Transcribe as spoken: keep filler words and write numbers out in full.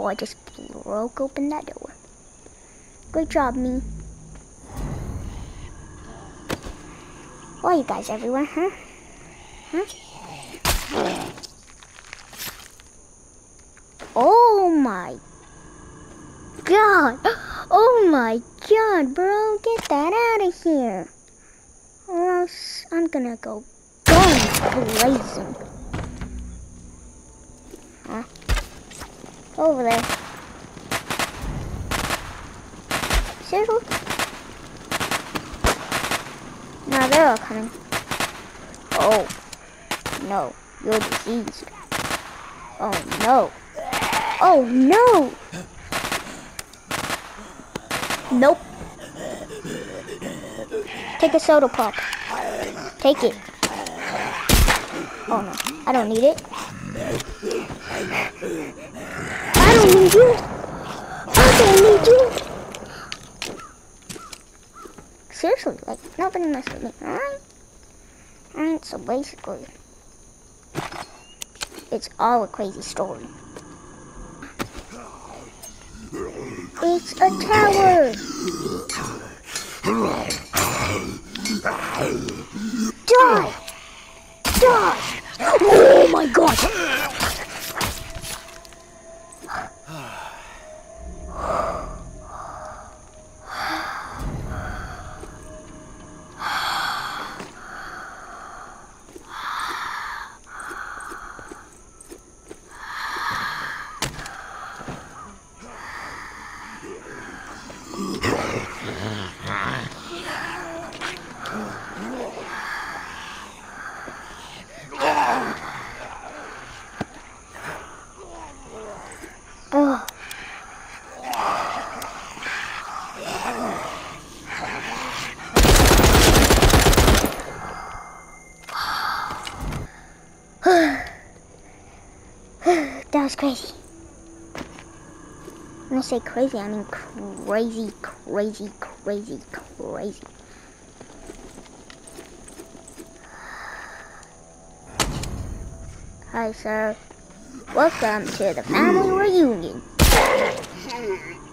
Oh, I just broke open that door. Great job, me. Why are you guys everywhere, huh? Huh? Oh my god! Oh my god, bro! Get that out of here! Or else I'm gonna go guns blazing. Huh? Over there. Seriously? Now they're all coming. Oh no, you're diseased. Oh no. Oh no! Nope. Take a soda pop. Take it. Oh no, I don't need it. I don't need you. I don't need you. Seriously, like, nobody mess with me, alright? Alright, so basically, it's all a crazy story. It's a tower! Die! Die! Oh my god! Oh. That was crazy. When I say crazy, I mean crazy, crazy, crazy, crazy. Hi, sir. Welcome to the family reunion.